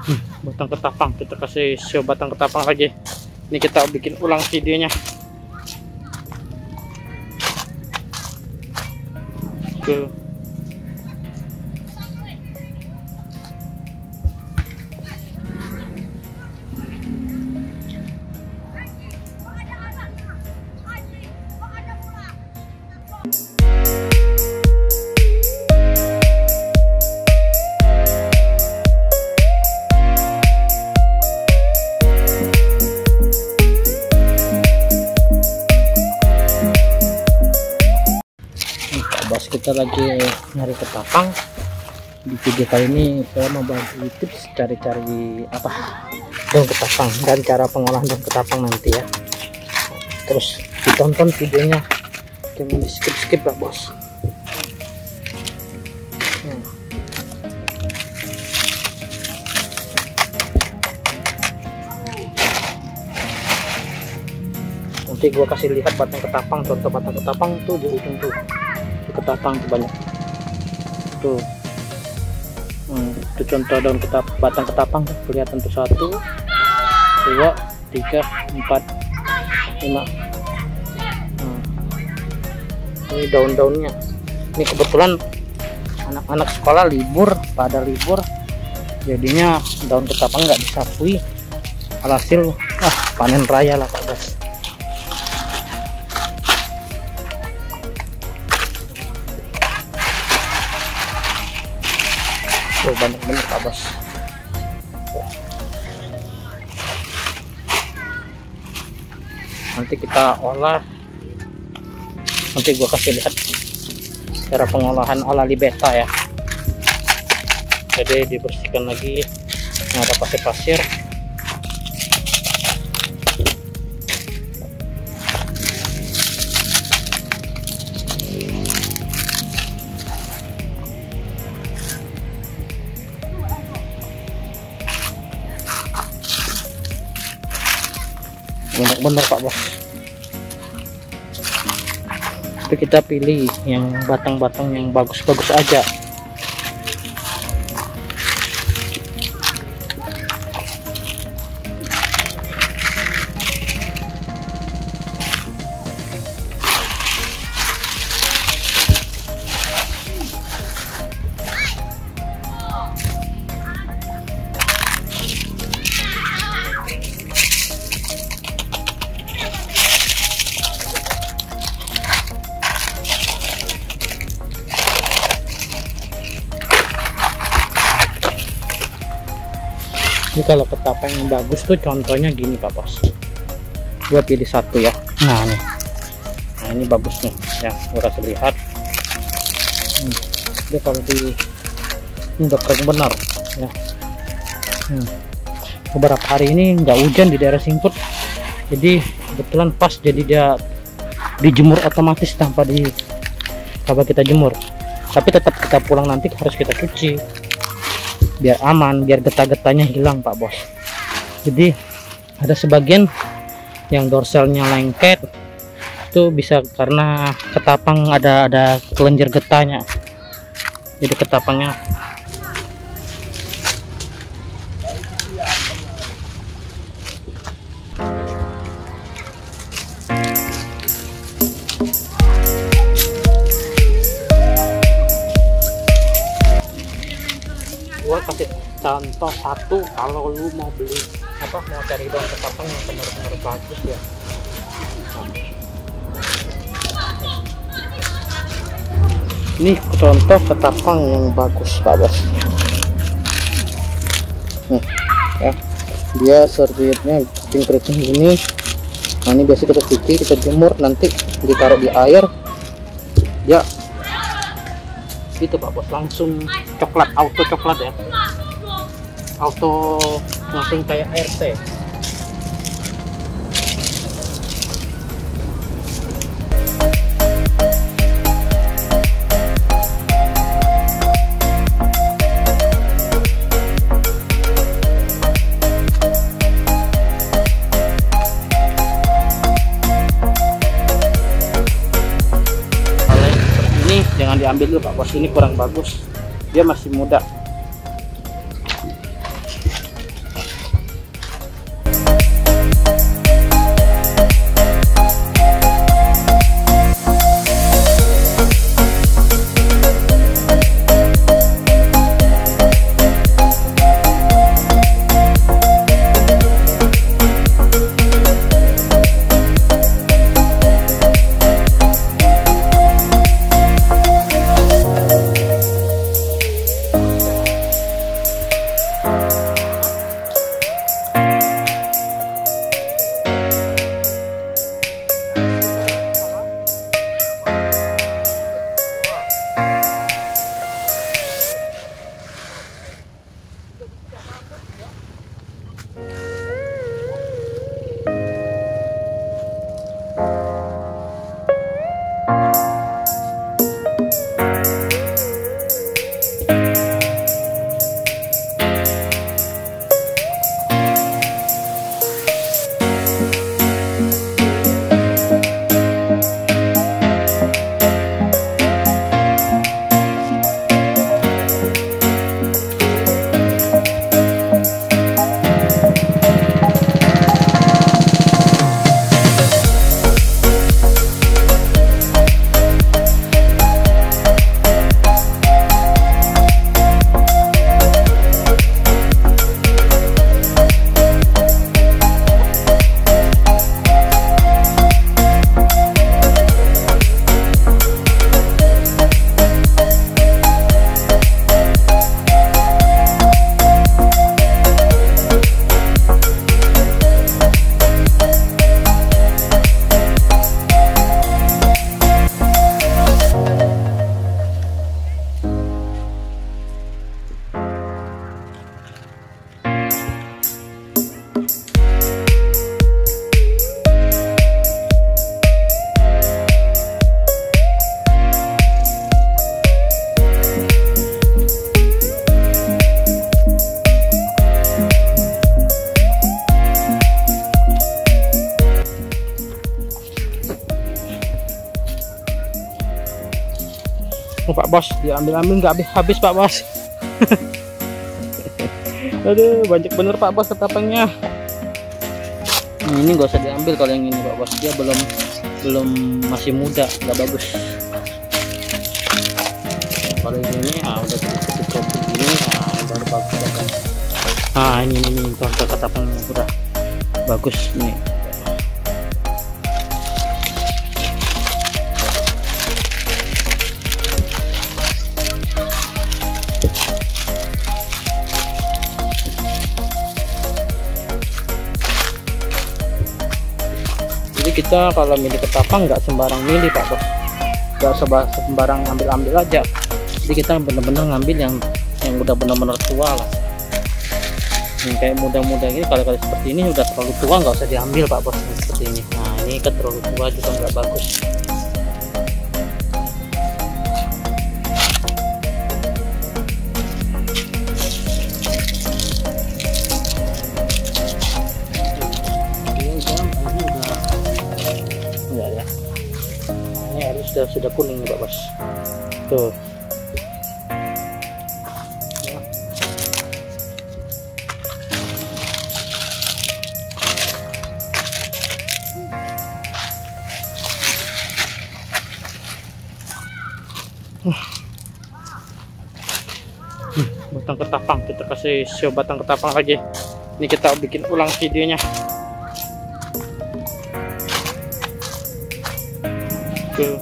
Batang ketapang, kita kasih show batang ketapang lagi. Ini kita bikin ulang videonya. Tuh. Kita lagi nyari ketapang. Di video kali ini saya mau bagi tips cari-cari apa daun ketapang dan cara pengolahan daun ketapang nanti ya. Terus ditonton videonya, jangan di skip lah bos. Nanti gua kasih lihat batang ketapang, contoh batang ketapang tuh di ujung tuh. Ketapang tuh banyak tuh. Itu contoh daun batang ketapang kelihatan tuh 1 2 3 4 5. Ini daun-daunnya. Ini kebetulan anak-anak sekolah pada libur, jadinya daun ketapang nggak disapui. Alhasil panen raya lah Pak Bos. Tuh banyak bener Pak Bos. Nanti kita olah, nanti gua kasih lihat cara pengolahan ala libeta ya. Jadi dibersihkan lagi, nah, ada pasir-pasir. Banyak bener Pak Bos. Itu kita pilih yang batang-batang yang bagus-bagus aja. Ini kalau ketapang yang bagus tuh contohnya gini Pak Bos. Gua pilih 1 ya. Nah nih, nah ini bagus nih ya, gua kasih lihat. Dia kalau di ini udah keren benar ya. Beberapa hari ini nggak hujan di daerah Singput, jadi kebetulan pas, jadi dia dijemur otomatis tanpa kita jemur. Tapi tetap kita pulang nanti harus kita cuci biar aman, biar getah-getahnya hilang Pak Bos. Jadi ada sebagian yang dorselnya lengket itu bisa karena ketapang ada kelenjar getahnya, jadi ketapangnya kasih contoh 1 kalau lu mau beli mau cari daun ketapang yang benar-benar bagus ya. Ini contoh ketapang yang bagus Pak Bos. Ya, dia serbetnya keriting gini. Nah ini biasa kita cuci, kita jemur, nanti ditaruh di air ya gitu Pak Bos, langsung coklat, auto coklat ya, auto langsung kayak air teh. Jangan diambil dulu Pak Bos, ini kurang bagus, dia masih muda. Oh, Pak Bos diambil-ambil nggak habis Pak Bos. Aduh, banyak bener Pak Bos ketapangnya. Ini nggak usah diambil kalau yang ini Pak Bos, dia belum masih muda, nggak bagus. Kalau ini udah cukup ini, baru bagus kan. Ini contoh ketapang udah bagus nih. Jadi kita kalau milih ketapang nggak sembarang milih Pak Bos, nggak sembarang ambil aja. Jadi kita bener-bener ngambil yang udah bener-bener tua lah. Yang kayak muda-muda ini, kalau seperti ini udah terlalu tua nggak usah diambil Pak Bos, seperti ini. Nah ini kan terlalu tua juga nggak bagus. Ya. Ini harus sudah kuning nih Pak Bos. Tuh. Batang ketapang, kita kasih show batang ketapang lagi. Ini kita bikin ulang videonya. Tuh.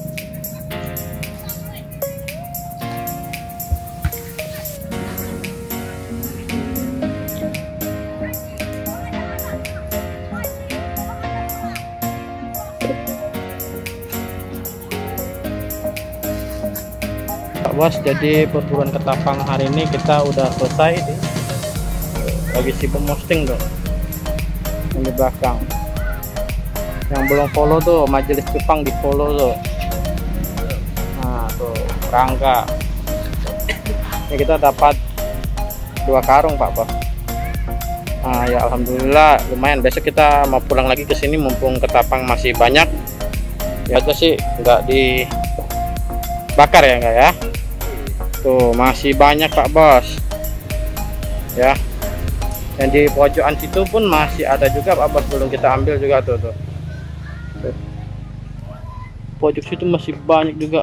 Bos, jadi perburuan ketapang hari ini kita udah selesai. Lagi sibuk posting tuh yang di belakang. Yang belum follow tuh Majelis Cupang, di follow tuh. Nah tuh Rangga. Ini kita dapat 2 karung Pak Bos. Nah ya alhamdulillah lumayan. Besok kita mau pulang lagi ke sini mumpung ketapang masih banyak. Ya aja sih nggak dibakar ya, enggak ya. Tuh masih banyak Pak Bos ya. Yang di pojokan situ pun masih ada juga Pak Bos, belum kita ambil juga tuh. Pojok situ masih banyak juga.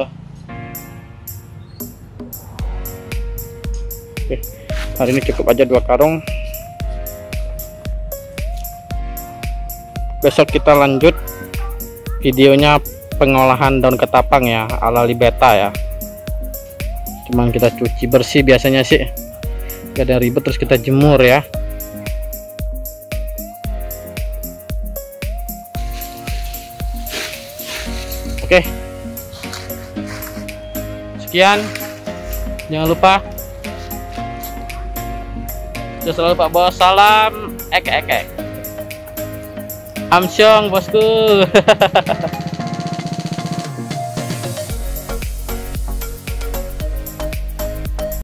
Oke, hari ini cukup aja 2 karung. Besok kita lanjut videonya pengolahan daun ketapang ya ala Libeta ya. Cuman kita cuci bersih biasanya sih, gak ada ribet, terus kita jemur ya. Oke, sekian, jangan lupa selalu Pak Bos, salam ek Amsyong bosku.